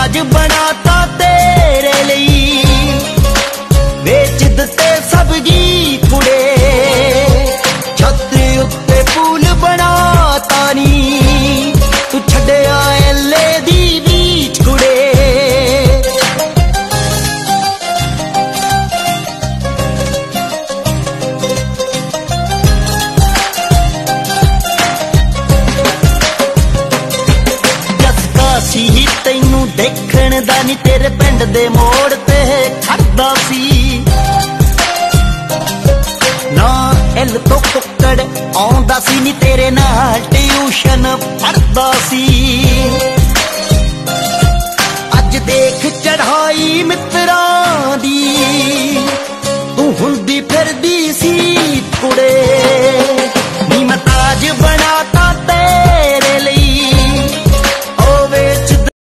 ताज बनाता तेरे लिए, बेच दिते सब गीत कुड़े, छतरी उत्ते पुल बनाता नी, तू छड्डिया एले दी बीच कुड़े। सी तैनू देखण दा नी तेरे पिंड दे मोड़ ते खड़दा सी, ना इल तो कुक्कड़ आउंदा सी नी तेरे नाल ट्यूशन पढ़दा सी।